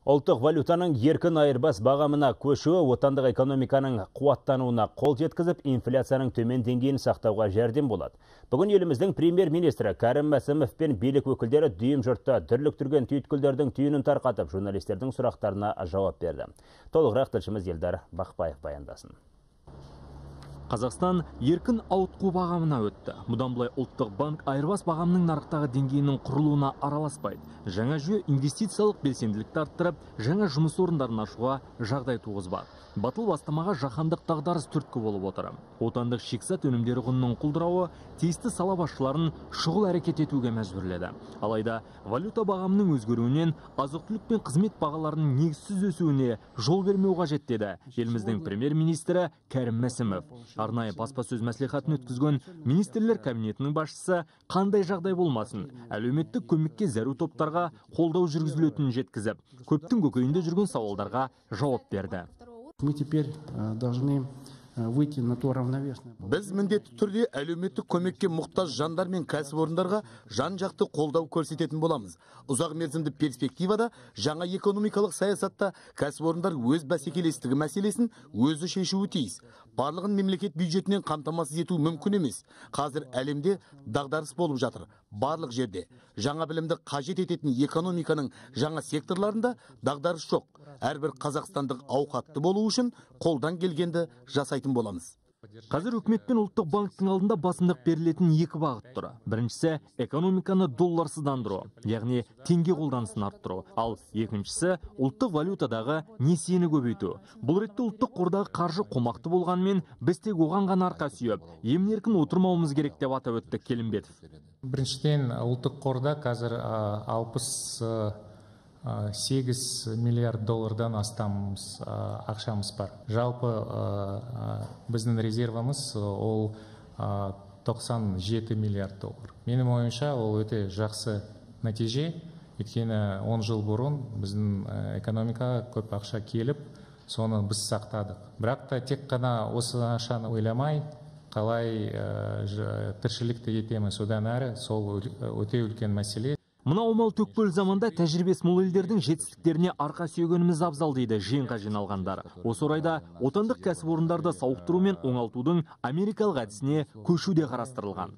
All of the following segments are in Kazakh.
Ұлттық валютаның еркін айырбас бағамына көшуі отандық экономиканың қуаттануына қол жеткізіп, инфляцияның төмен деңгейін сақтауға жәрдем болады. Бүгін еліміздің премьер-министрі Кәрім Мәсімов пен билік өкілдері дүйім жұртта дүрліктірген түйткілдердің түйінін тарқатып, журналистердің сұрақтарына жауап берді. Толығырақ тілшіміз Елдар Бақпаев баяндасын. Қазақстан еркін ауытқу бағамына өтті. Бұдан былай ұлттық банк айырбас бағамының нарықтағы деңгейінің құрылуына араласпайды. Жаңа жүйе инвестициялық белсенділікті арттырып, жаңа жұмыс орындарын ашуға жағдай туғызбақ. Батыл бастамаға жаһандық дағдарыс түрткі болып отыр. Отандық шикізат өнімдері құнының құлдырауы тиісті сала басшыларын шұғыл әрекет етуге мәжбүрледі. Алайда валюта бағамының өзгеруінен азық-түлік пен қызмет бағаларының негізсіз өсуіне жол бермеу қажет деді еліміздің премьер-министрі Кәрім Мәсімов. Арнайы баспасөз мәслихатын өткізген министрлер кабинетінің басшысы қандай жағдай болмасын, әлеуметтік көмекке зәру топтарға қолдау жүргізілетінін жеткізіп, көптің көкейінде жүрген сауалдарға жауап берді. Мы теперь должны выйти на то равновесное. Біз міндетті түрде әлеуметтік көмекке мұқтаж жандар мен кәсіпорындарға жан-жақты қолдау көрсететін боламыз. Ұзақ мерзімді перспективада жаңа экономикалық саясатта кәсіпорындар өз бәсекелестігі мәселесін өзі шешуі тиіс. Барлығын мемлекет бюджетінен қамтамасыз ету мүмкін емес. Қазір әлемде дағдарыс болып жатыр. Барлық жерде жаңа білімді қажет ететін экономиканың жаңа секторларында дағдарыс жоқ. Әрбір қазақстандық ауқатты болу үшін қолдан келгенді жасайтын боламыз. Қазір үкімет пен ұлттық банктың алдында басымдық берілетін екі бағыт тұр. Біріншісі экономиканы долларсыздандыру, яғни теңге қолданысын арттыру. Ал екіншісі ұлттық валютадағы несиені көбейту. Бұл ретте ұлттық қордағы қаржы қомақты болғанмен, біз тек оған ғана арқа сүйеп, емін-еркін отырмауымыз керек деп атап өтті Келімбетов. Біріншіден ұлттық қорда қазір 8 миллиард доллардан астам ақшамыз бар. Жалпы біздің резервіміз ол 97 миллиард доллар. Менің ойымша ол өте жақсы нәтиже, өйткені 10 жыл бұрын біздің экономикаға көп ақша келіп, соны біз сақтадық. Бірақ та тек қана осы ақшаны ойламай, қалай тіршілікті етеміз одан әрі, сол өте үлкен мәселе. Мына аумал-төкпел заманда тәжірибесі мол елдердің жетістіктеріне арқа сүйегеніміз абзал дейді жиынға жиналғандар. Осы орайда отандық кәсіпорындарды сауықтыру мен оңалтудың америкалық әдісіне көшу де қарастырылған.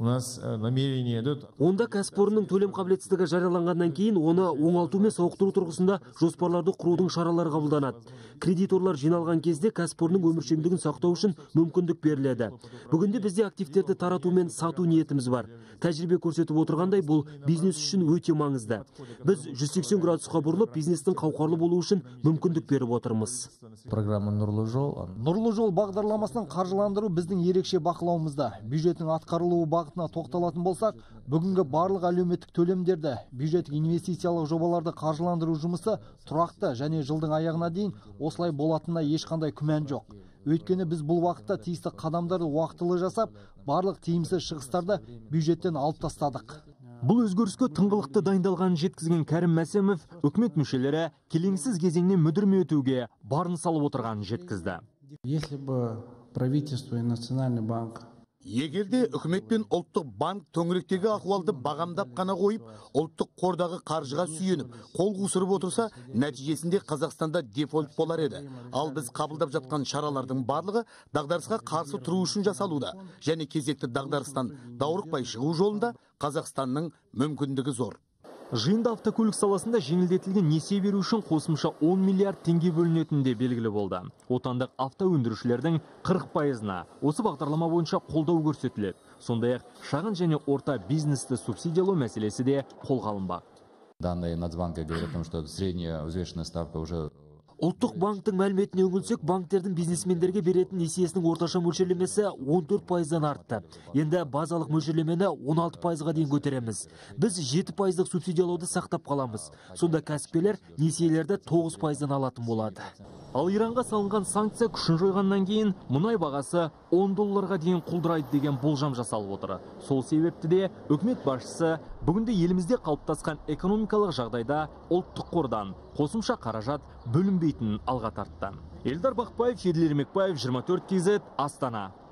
Онда кәсіпорынның төлем қабілетсіздігі жарияланғаннан кейін оны оңалту мен сауықтыру тұрғысында жоспарларды құрудың шаралары қабылданады. Кредиторлар жиналған кезде кәсіпорынның өміршеңдігін сақтау үшін мүмкіндік беріледі. Бүгінде бізде активтерді тарату мен сату ниетіміз бар. Тәжірибе көрсетіп отырғандай, бұл бизнес үшін өте маңызды. Біз 180 градусқа бұрылып, бизнестің қауқарлы болуы үшін мүмкіндік беріп отырмыз. Программа Нұрлы жол бағдарламасының қаржыландыру біздің ерекше бақылауымызда. Бюджеттің атқарылуы бағытына тоқталатын болсақ, бүгінгі барлық әлеуметтік төлемдерді, бюджеттік инвестициялық жобаларды қаржыландыру жұмысы тұрақты және жылдың аяғына дейін осылай болатынына ешқандай күмән жоқ. Өйткені біз бұл уақытта тиісті қадамдарды уақытылы жасап, барлық тиімсіз шығыстарды бюджеттен алып тастадық. Бұл өзгеріске тыңғылықты дайындалғанын жеткізген Кәрім Мәсімов, үкімет мүшелері келеңсіз кезеңнен мүдірмей өтуге барын салып отырғанын жеткізді. Если бы правительство и Национальный банк Егерде үкімет пен ұлттық банк төңіректегі ахуалды бағамдап қана қойып, ұлттық қордағы қаржыға сүйеніп, қол қусырып отырса, нәтижесінде Қазақстанда дефолт болар еді. Ал біз қабылдап жатқан шаралардың барлығы дағдарысқа қарсы тұру үшін жасалуда, және кезекті дағдарыстан даурықпай шығу жолында Қазақстанның мүмкіндігі зор. Жиында автокөлік саласында жеңілдетілген несие беру үшін қосымша 10 миллиард теңге бөлінетінде белгілі болды. Отандық авто өндірушілердің 40%-на осы бағдарлама бойынша қолдау көрсетіледі. Сондай-ақ шағын және орта бизнесті субсидиялау мәселесі де қолға алынбақ. Данные Нацбанка говорят о том, что средняя взвешенная ставка уже... Ұлттық банктың мәліметіне үңілсек, банктердің бизнесмендерге беретін несиесінің орташа мөлшерлемесі 14%-дан артты. Енді базалық мөлшерлемені 16%-ға дейін көтереміз. Біз 7%-лық субсидиялауды сақтап қаламыз. Сонда кәсіпкерлер несиелерді 9%-дан алатын болады. Ал Иранға салынған санкция күшін жойғаннан кейін мұнай бағасы $10 дейін құлдырайды деген болжам жасалып отыр. Сол себепті де үкімет басшысы бүгінде елімізде қалыптасқан экономикалық жағдайда ұлттық қордан қосымша қаражат бөлінбейтінін алға тартты. Елдар Бақпаев, Еділ Ермекбаев, 24 KZ, Астана.